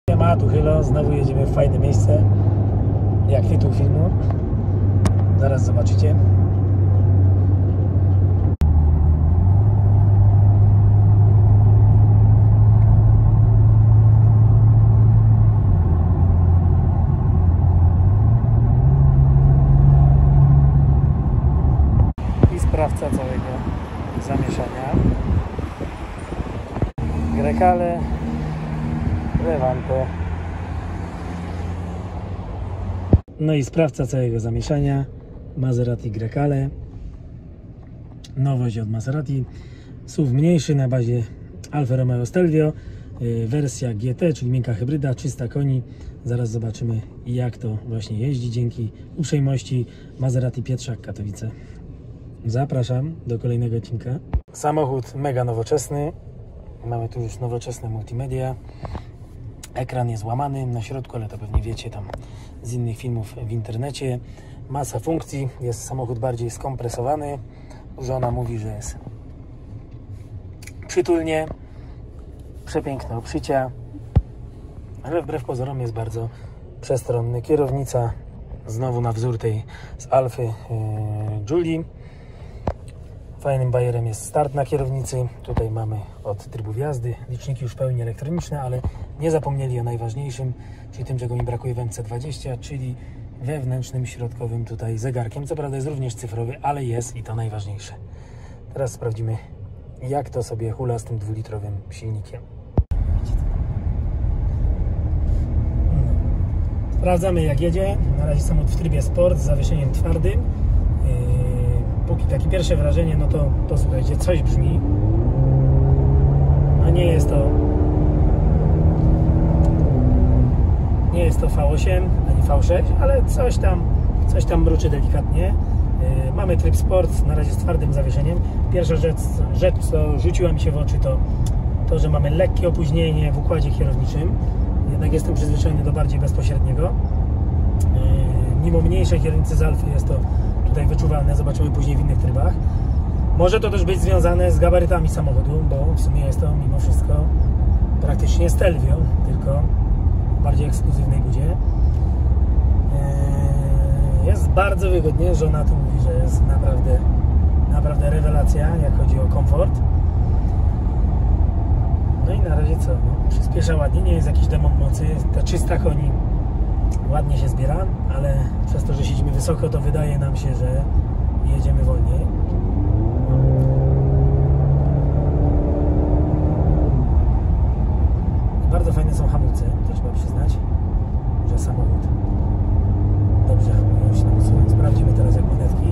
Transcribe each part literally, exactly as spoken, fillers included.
Ma tu Hylo, znowu jedziemy w fajne miejsce, jak tytuł filmu, zaraz zobaczycie. I sprawca całego zamieszania, Grecale Levante. No i sprawca całego zamieszania, Maserati Grecale. Nowość od Maserati, S U V mniejszy na bazie Alfa Romeo Stelvio, yy, wersja G T, czyli miękka hybryda, trzysta koni. Zaraz zobaczymy, jak to właśnie jeździ dzięki uprzejmości Maserati Pietrzak Katowice. Zapraszam do kolejnego odcinka. Samochód mega nowoczesny. Mamy tu już nowoczesne multimedia. Ekran jest łamany na środku, ale to pewnie wiecie tam z innych filmów w internecie. Masa funkcji, jest samochód bardziej skompresowany. Żona mówi, że jest przytulnie, przepiękne obszycia, ale wbrew pozorom jest bardzo przestronny. Kierownica znowu na wzór tej z Alfy yy, Giulii. Fajnym bajerem jest start na kierownicy. Tutaj mamy od trybów jazdy, liczniki już w pełni elektroniczne, ale nie zapomnieli o najważniejszym, czyli tym, czego mi brakuje w M C dwadzieścia, czyli wewnętrznym, środkowym tutaj zegarkiem. Co prawda jest również cyfrowy, ale jest i to najważniejsze. Teraz sprawdzimy, jak to sobie hula z tym dwulitrowym silnikiem. Sprawdzamy, jak jedzie. Na razie samochód w trybie sport z zawieszeniem twardym. Póki takie pierwsze wrażenie, no to, to słuchajcie, coś brzmi, a nie jest to nie jest to V osiem ani V sześć, ale coś tam coś tam mruczy delikatnie. Yy, mamy tryb sport, na razie z twardym zawieszeniem. Pierwsza rzecz, rzecz co rzuciła mi się w oczy, to to, że mamy lekkie opóźnienie w układzie kierowniczym. Jednak jestem przyzwyczajony do bardziej bezpośredniego. Yy, mimo mniejszej kierownicy z Alfy jest to tutaj wyczuwalne, zobaczymy później w innych trybach. Może to też być związane z gabarytami samochodu, bo w sumie jest to mimo wszystko praktycznie Stelvio, tylko w bardziej ekskluzywnej budzie. Jest bardzo wygodnie, żona tu mówi, że jest naprawdę, naprawdę rewelacja, jak chodzi o komfort. No i na razie co? No, przyspiesza ładnie, nie jest jakiś demon mocy, te trzysta koni ładnie się zbiera, ale przez to, że siedzimy wysoko, to wydaje nam się, że jedziemy wolniej. Bardzo fajne są hamulce, to trzeba przyznać, że samochód dobrze hamuje, się namocują. Sprawdzimy teraz, jak manetki.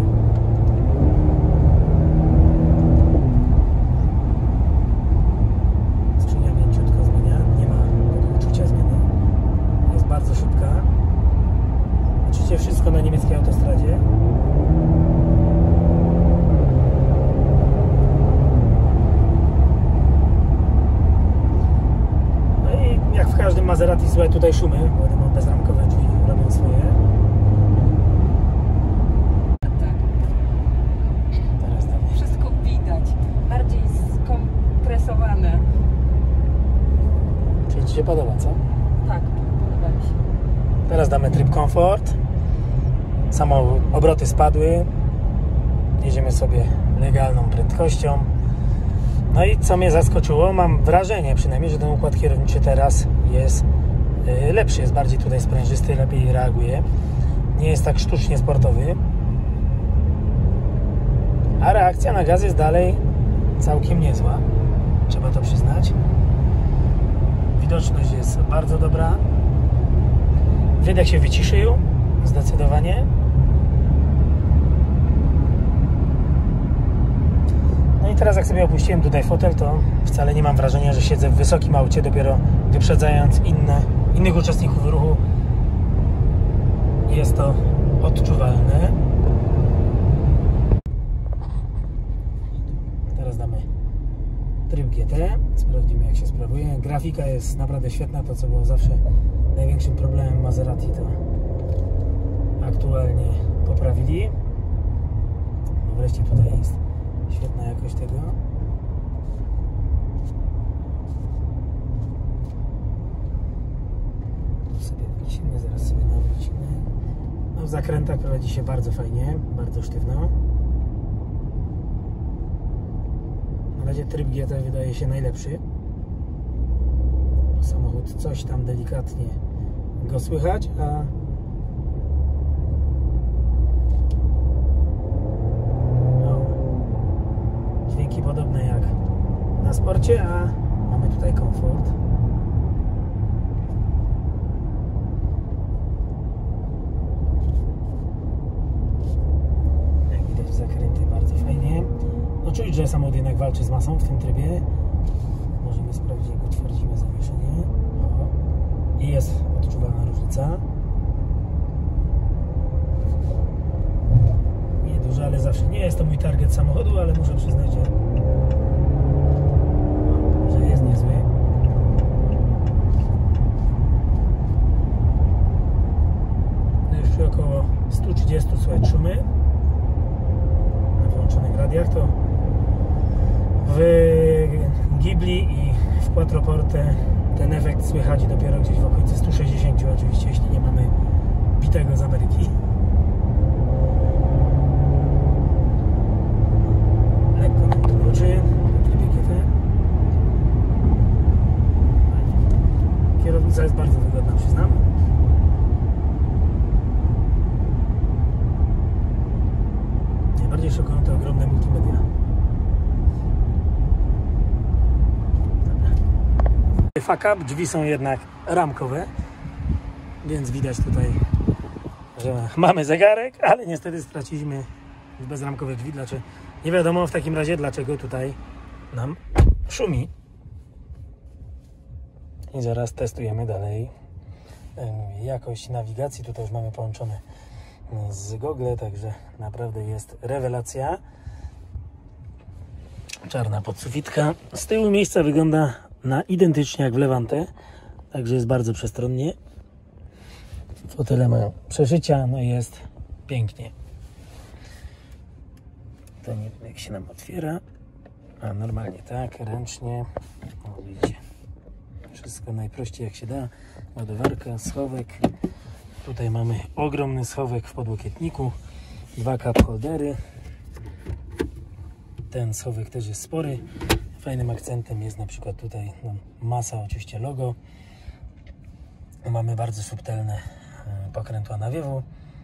Skrzynia mięciutko zmienia, nie ma tego uczucia zmiany. Jest bardzo szybka. Oczywiście wszystko na niemieckiej autostradzie. No i jak w każdym Maserati, słuchaj, tutaj szumy, bo mam bezramkowe drzwi, robią swoje. Tak. Teraz tam Wszystko widać. Bardziej skompresowane. Czyli Ci się podoba, co? Tak, podoba mi się. Teraz damy tryb komfort. Samo obroty spadły. Jedziemy sobie legalną prędkością. No i co mnie zaskoczyło, mam wrażenie przynajmniej, że ten układ kierowniczy teraz jest lepszy, jest bardziej tutaj sprężysty, lepiej reaguje. Nie jest tak sztucznie sportowy. A reakcja na gaz jest dalej całkiem niezła. Trzeba to przyznać. Widoczność jest bardzo dobra. Wydech się wyciszył zdecydowanie. No i teraz jak sobie opuściłem tutaj fotel, to wcale nie mam wrażenia, że siedzę w wysokim aucie, dopiero wyprzedzając inne, innych uczestników ruchu. Jest to odczuwalne. Teraz damy tryb G T. Sprawdzimy, jak się sprawuje. Grafika jest naprawdę świetna. To, co było zawsze największym problemem Maserati, to aktualnie poprawili. No wreszcie tutaj jest świetna jakość tego. No, w zakrętach prowadzi się bardzo fajnie, bardzo sztywno. Na razie tryb G T wydaje się najlepszy. Samochód coś tam delikatnie go słychać, a no, dźwięki podobne jak na sporcie, a mamy tutaj komfort. Jak widać, zakręty bardzo fajnie. No czuć, że samochód jednak walczy z masą w tym trybie. Możemy sprawdzić, jak utwardzimy zawieszenie. O. I jest odczuwalna różnica. Nie duża, ale zawsze nie jest to mój target samochodu, ale muszę przyznać, że, że jest niezły. No już przy około stu trzydziestu słychać szumy na wyłączonych radiach. To w Ghibli i w Quattroporte ten efekt słychać dopiero gdzieś w okolicy stu sześćdziesięciu, oczywiście, jeśli nie mamy bitego z Ameryki. Lekko nam tu mruczy w trybie G T. Kierownica jest bardzo wygodna, przyznam. Najbardziej szokują te ogromne multimedia. Fuck up, drzwi są jednak ramkowe, więc widać tutaj, że mamy zegarek, ale niestety straciliśmy bezramkowe drzwi. Dlaczego? Nie wiadomo w takim razie, dlaczego tutaj nam szumi. I zaraz testujemy dalej jakość nawigacji. Tutaj już mamy połączone z Google, także naprawdę jest rewelacja. Czarna podsufitka. Z tyłu miejsca wygląda na identycznie jak w Levante, także jest bardzo przestronnie. Fotele mają przeszycia, no i jest pięknie. To nie wiem, jak się nam otwiera, a normalnie tak, ręcznie. O, widzicie, wszystko najprościej jak się da. Ładowarka, schowek. Tutaj mamy ogromny schowek w podłokietniku, dwa cup holdery. Ten schowek też jest spory. Fajnym akcentem jest na przykład tutaj no, masa, oczywiście logo. Mamy bardzo subtelne pokrętła nawiewu.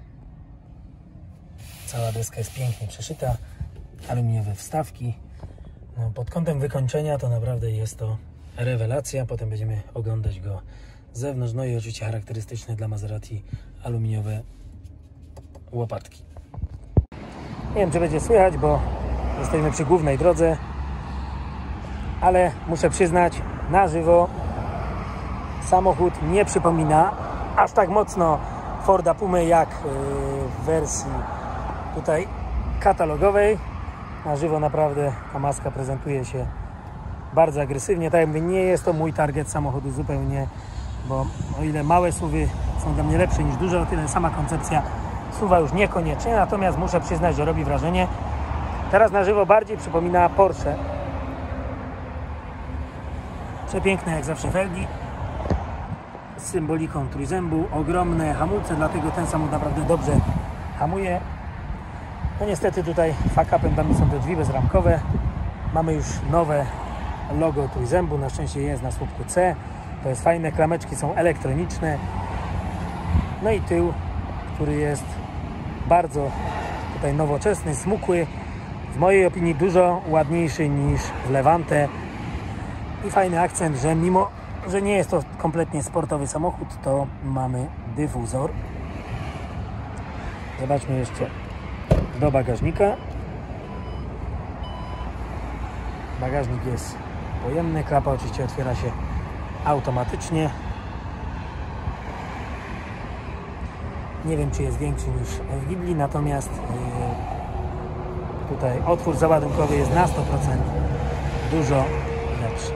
Cała deska jest pięknie przeszyta. Aluminiowe wstawki. No, pod kątem wykończenia to naprawdę jest to rewelacja. Potem będziemy oglądać go z zewnątrz. No i oczywiście charakterystyczne dla Maserati aluminiowe łopatki. Nie wiem, czy będzie słychać, bo jesteśmy przy głównej drodze. Ale muszę przyznać, na żywo samochód nie przypomina aż tak mocno Forda Pumy jak w wersji tutaj katalogowej. Na żywo naprawdę ta maska prezentuje się bardzo agresywnie. Tak jak mówię, nie jest to mój target samochodu zupełnie, bo o ile małe suwy są dla mnie lepsze niż duże, o tyle sama koncepcja suwa już niekoniecznie. Natomiast muszę przyznać, że robi wrażenie. Teraz na żywo bardziej przypomina Porsche. Przepiękne jak zawsze felgi z symboliką trójzębu, ogromne hamulce, dlatego ten samochód naprawdę dobrze hamuje. No niestety tutaj fuck upem dla mnie są te drzwi bezramkowe. Mamy już nowe logo trójzębu, na szczęście jest na słupku C. To jest fajne, klameczki są elektroniczne. No i tył, który jest bardzo tutaj nowoczesny, smukły. W mojej opinii dużo ładniejszy niż w Levante. I fajny akcent, że mimo, że nie jest to kompletnie sportowy samochód, to mamy dyfuzor. Zobaczmy jeszcze do bagażnika. Bagażnik jest pojemny, klapa oczywiście otwiera się automatycznie. Nie wiem, czy jest większy niż w Ghibli, natomiast tutaj otwór załadunkowy jest na sto procent dużo lepszy.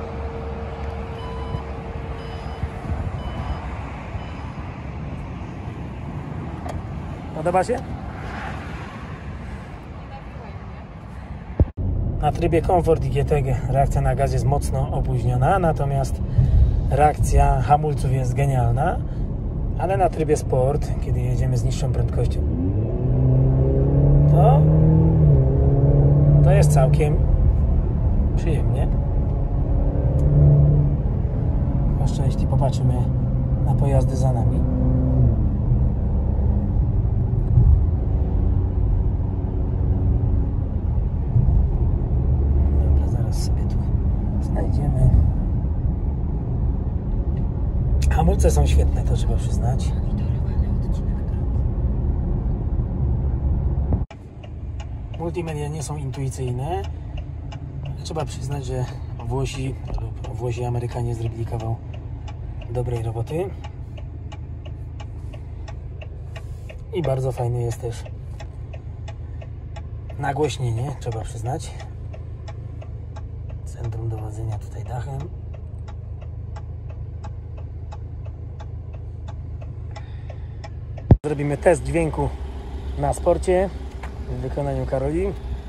Podoba się? Na trybie komfort i G T reakcja na gaz jest mocno opóźniona, natomiast reakcja hamulców jest genialna. Ale na trybie sport, kiedy jedziemy z niższą prędkością, to to jest całkiem przyjemnie. Zwłaszcza jeśli popatrzymy na pojazdy za nami. Dobra, zaraz sobie tu znajdziemy. Hamulce są świetne, to trzeba przyznać. Multimedia nie są intuicyjne. Trzeba przyznać, że Włosi lub Włosi Amerykanie zrobili kawał dobrej roboty. I bardzo fajny jest też nagłośnienie, trzeba przyznać. Centrum dowodzenia tutaj dachem. Zrobimy test dźwięku na sporcie w wykonaniu Karoli.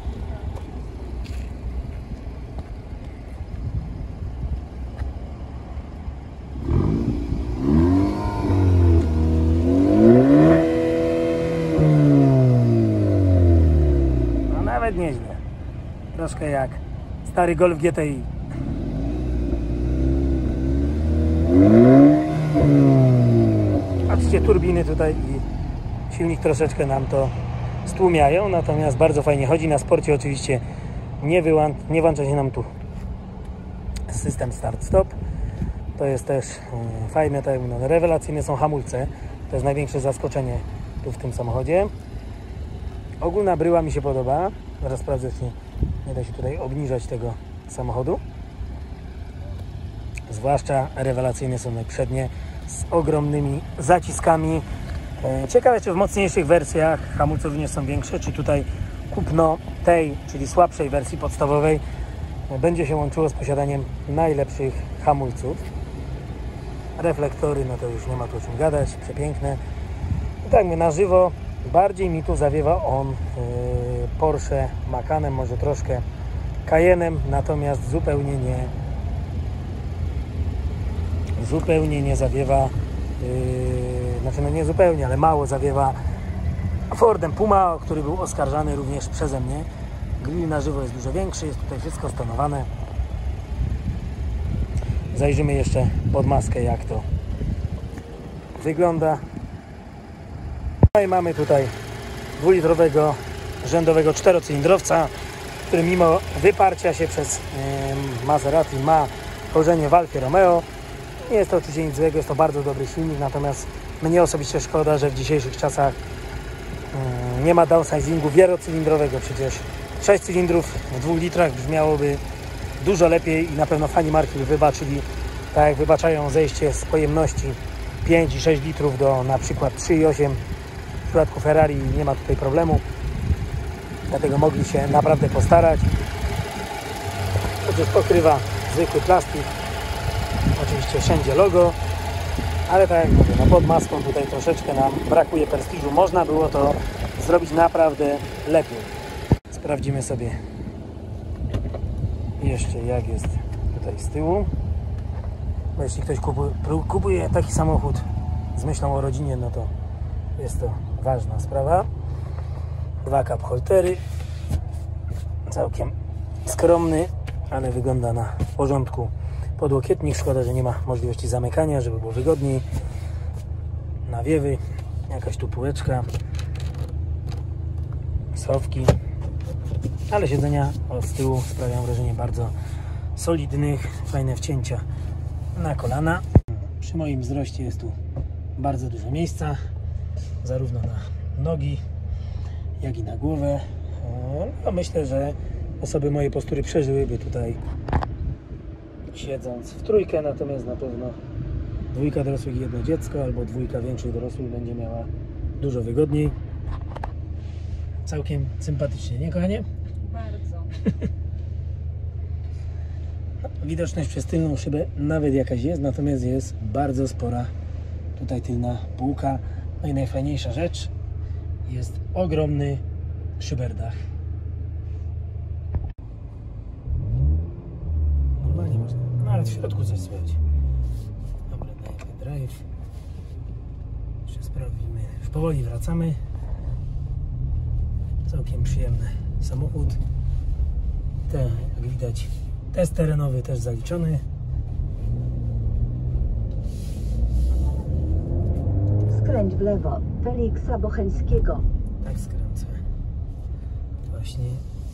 No nawet nieźle. Troszkę jak stary Golf G T I. Patrzcie, turbiny tutaj i silnik troszeczkę nam to stłumiają, natomiast bardzo fajnie chodzi. Na sporcie oczywiście nie, wyłą- nie włącza się nam tu system start-stop. To jest też yy, fajne, tak jak mówię, rewelacyjne są hamulce. To jest największe zaskoczenie tu w tym samochodzie. Ogólna bryła mi się podoba. Zaraz sprawdzę, czy nie da się tutaj obniżać tego samochodu. Zwłaszcza rewelacyjne są te przednie z ogromnymi zaciskami. Ciekawe, czy w mocniejszych wersjach hamulce również są większe, czy tutaj kupno tej, czyli słabszej wersji podstawowej będzie się łączyło z posiadaniem najlepszych hamulców. Reflektory, no to już nie ma tu o czym gadać, przepiękne. I tak my na żywo bardziej mi tu zawiewa on yy, Porsche Macanem, może troszkę Cayennem, natomiast zupełnie nie zupełnie nie zawiewa yy, znaczy no nie zupełnie, ale mało zawiewa Fordem Puma, który był oskarżany również przeze mnie. Grill na żywo jest dużo większy, jest tutaj wszystko stonowane. Zajrzymy jeszcze pod maskę, jak to wygląda. No i mamy tutaj dwulitrowego rzędowego czterocylindrowca, który mimo wyparcia się przez yy, Maserati ma korzenie w Alfie Romeo. Nie jest to oczywiście nic złego, jest to bardzo dobry silnik, natomiast mnie osobiście szkoda, że w dzisiejszych czasach yy, nie ma downsizingu wielocylindrowego. Przecież sześć cylindrów w dwóch litrach brzmiałoby dużo lepiej i na pewno fani marki by wybaczyli, tak jak wybaczają zejście z pojemności pięć i sześć litrów do na przykład trzy i osiem. W przypadku Ferrari nie ma tutaj problemu, dlatego mogli się naprawdę postarać. Chociaż pokrywa zwykły plastik, oczywiście wszędzie logo, ale tak jak mówię, no pod maską tutaj troszeczkę nam brakuje prestiżu. Można było to zrobić naprawdę lepiej. Sprawdzimy sobie jeszcze, jak jest tutaj z tyłu. Bo jeśli ktoś kupuje, kupuje taki samochód z myślą o rodzinie, no to jest to ważna sprawa. Dwa cup holtery, całkiem skromny, ale wygląda na porządku podłokietnik. Szkoda, że nie ma możliwości zamykania, żeby było wygodniej. Nawiewy, jakaś tu półeczka, schowki, ale siedzenia z tyłu sprawiają wrażenie bardzo solidnych, fajne wcięcia na kolana. Przy moim wzroście jest tu bardzo dużo miejsca, zarówno na nogi, jak i na głowę. No, myślę, że osoby mojej postury przeżyłyby tutaj siedząc w trójkę, natomiast na pewno dwójka dorosłych i jedno dziecko, albo dwójka większych dorosłych będzie miała dużo wygodniej. Całkiem sympatycznie, nie kochanie? Bardzo. Widoczność przez tylną szybę nawet jakaś jest, natomiast jest bardzo spora tutaj tylna półka. No i najfajniejsza rzecz, jest ogromny szyberdach. Normalnie można, nawet w środku coś słychać. Dobra, dajmy drive. Sprawdzimy. Już powoli wracamy. Całkiem przyjemny samochód. Te, jak widać, test terenowy też zaliczony. Skręć w lewo, Feliksa Bocheńskiego. Tak skręcę. Właśnie.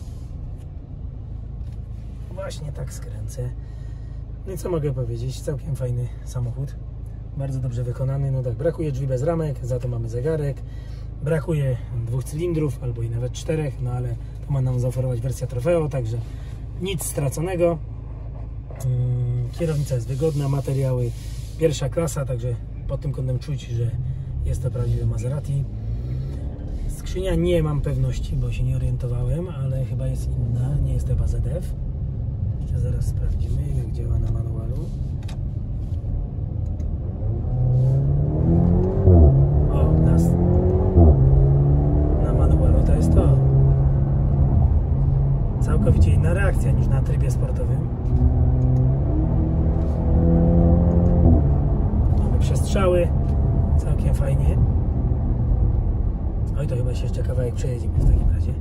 Właśnie tak skręcę. No i co mogę powiedzieć? Całkiem fajny samochód. Bardzo dobrze wykonany. No tak, brakuje drzwi bez ramek, za to mamy zegarek. Brakuje dwóch cylindrów, albo i nawet czterech, no ale to ma nam zaoferować wersja Trofeo, także nic straconego. Kierownica jest wygodna, materiały pierwsza klasa, także pod tym kątem czuć, że jest to prawdziwe Maserati. Skrzynia nie mam pewności, bo się nie orientowałem, ale chyba jest inna, nie jest to chyba Z F. Jeszcze zaraz sprawdzimy, jak działa na manualu. O, nas. Na manualu to jest to. Całkowicie inna reakcja niż na trybie sportowym. Mamy przestrzały, całkiem fajnie. Oj, to chyba się jeszcze kawałek przejedziemy w takim razie.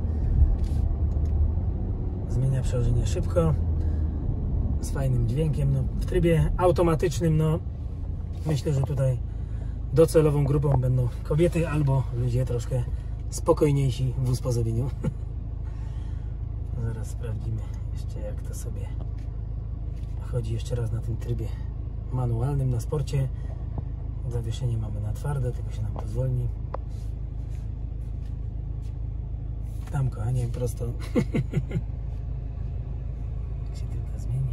Zmienia przełożenie szybko, z fajnym dźwiękiem. No, w trybie automatycznym, no myślę, że tutaj docelową grupą będą kobiety albo ludzie troszkę spokojniejsi w usposobieniu. Zaraz sprawdzimy jeszcze, jak to sobie chodzi jeszcze raz na tym trybie manualnym, na sporcie. Zawieszenie mamy na twarde, tylko się nam to zwolni. Tam, kochanie, prosto. Jak się tylko zmieni.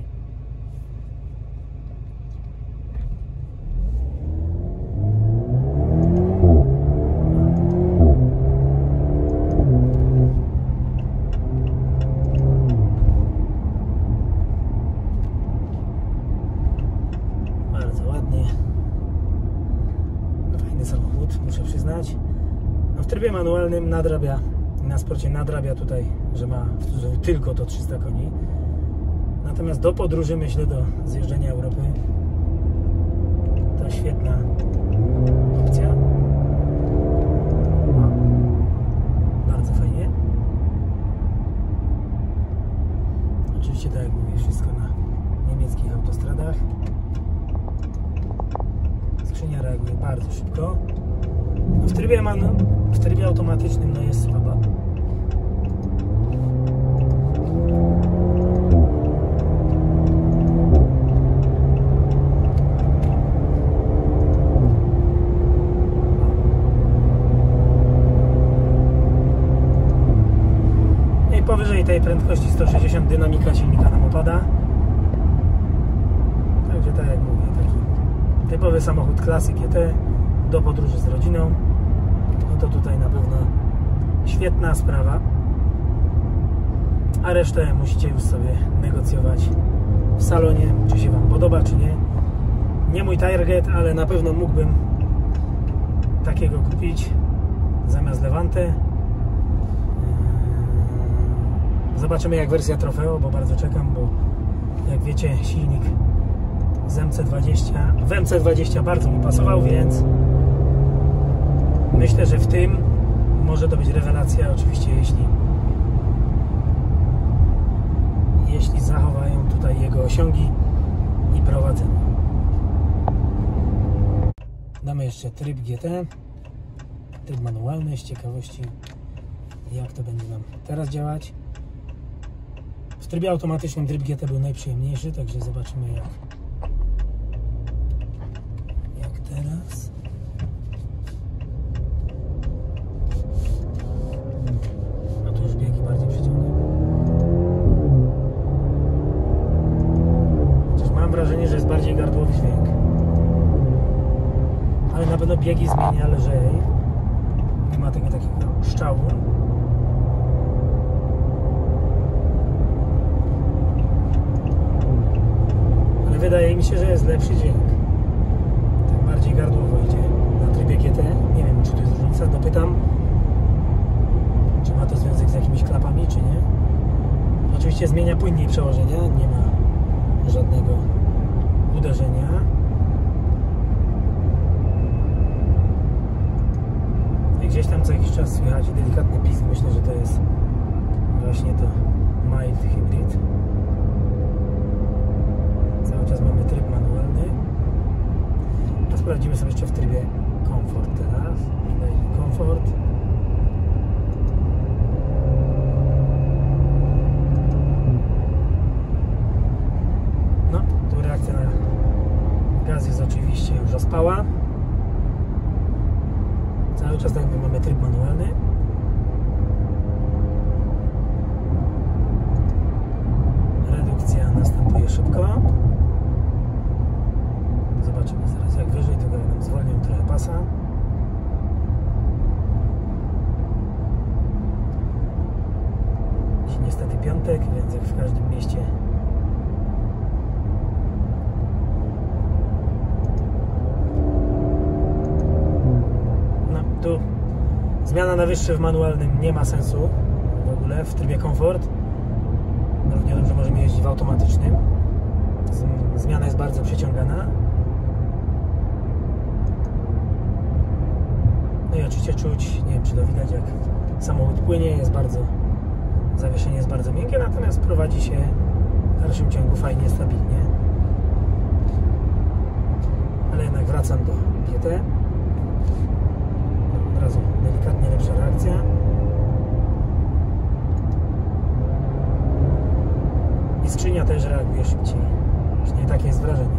Bardzo ładnie. No, fajny samochód, muszę przyznać. No, w trybie manualnym nadrabia. Na sporcie nadrabia tutaj, że ma w cudzysłowie tylko to trzysta koni. Natomiast do podróży, myślę, do zjeżdżenia Europy to świetna opcja. O, bardzo fajnie. Oczywiście, tak jak mówię, wszystko na niemieckich autostradach. Skrzynia reaguje bardzo szybko. W trybie, man, w trybie automatycznym no jest słaba. I powyżej tej prędkości sto sześćdziesiąt dynamika silnika nam opada. Także tak jak mówię, taki typowy samochód klasy G T do podróży z rodziną. No to tutaj na pewno świetna sprawa. A resztę musicie już sobie negocjować w salonie, czy się Wam podoba, czy nie. Nie mój target, ale na pewno mógłbym takiego kupić zamiast Levante. Zobaczymy, jak wersja Trofeo, bo bardzo czekam, bo jak wiecie, silnik z M C dwadzieścia w M C dwadzieścia bardzo mi pasował, więc myślę, że w tym może to być rewelacja, oczywiście jeśli jeśli zachowają tutaj jego osiągi i prowadzenie. Damy jeszcze tryb G T, tryb manualny, z ciekawości jak to będzie nam teraz działać. W trybie automatycznym tryb G T był najprzyjemniejszy, także zobaczymy jak jak teraz. No tu już biegi bardziej przyciągam. Chociaż mam wrażenie, że jest bardziej gardłowy dźwięk. Ale na pewno biegi zmienia lżej. Nie ma tego takiego szczału. Ale wydaje mi się, że jest lepszy dźwięk. Tak bardziej gardłowo idzie na trybie G T. Nie wiem, czy to jest różnica. Dopytam, czy ma to związek z jakimiś klapami, czy nie. Oczywiście zmienia płynniej przełożenia. Nie ma żadnego uderzenia. czas słychać delikatny pisk. Myślę, że to jest właśnie to mild hybrid. Cały czas mamy tryb manualny. A sprawdzimy sobie jeszcze w trybie komfort teraz. Dajmy komfort. No, tu reakcja na gaz jest oczywiście już ospała. Cały czas tak jakby mamy tryb manualny. Redukcja następuje szybko. Zobaczymy zaraz jak wyżej, tylko nam zwolnią trochę pasa. Dziś niestety piątek, więc jak w każdym mieście tu zmiana na wyższe w manualnym nie ma sensu w ogóle, w trybie komfort. Równie dobrze możemy jeździć w automatycznym. Zmiana jest bardzo przeciągana. No i oczywiście czuć, nie wiem czy to widać, jak samochód płynie, jest bardzo, zawieszenie jest bardzo miękkie, natomiast prowadzi się w dalszym ciągu fajnie, stabilnie. Ale jednak wracam do G T. Od razu delikatnie lepsza reakcja. I skrzynia też reaguje szybciej. Przynajmniej takie jest wrażenie.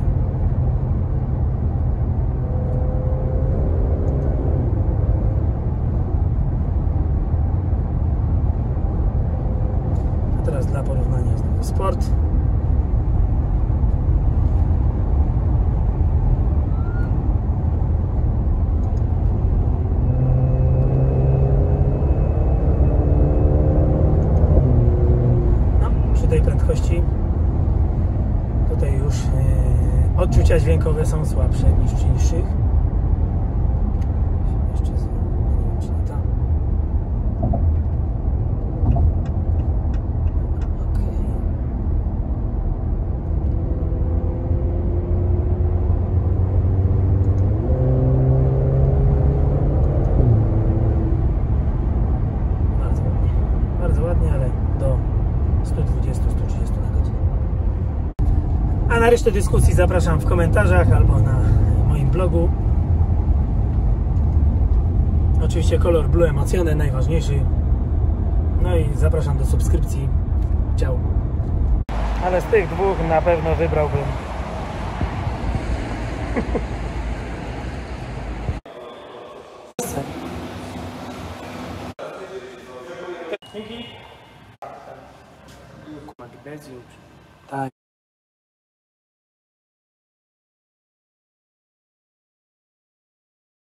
A teraz dla porównania znowu sport. Tej prędkości tutaj już yy, odczucia dźwiękowe są słabsze niż przy niższych. Jeszcze nie wiem czy nie tam. Okay. Bardzo ładnie, bardzo ładnie, ale do sto dwadzieścia do stu trzydziestu na godzinę. A na resztę dyskusji zapraszam w komentarzach albo na moim blogu. Oczywiście kolor Blue Emocjone najważniejszy. No i zapraszam do subskrypcji. Ciao. Ale z tych dwóch na pewno wybrałbym magnesium.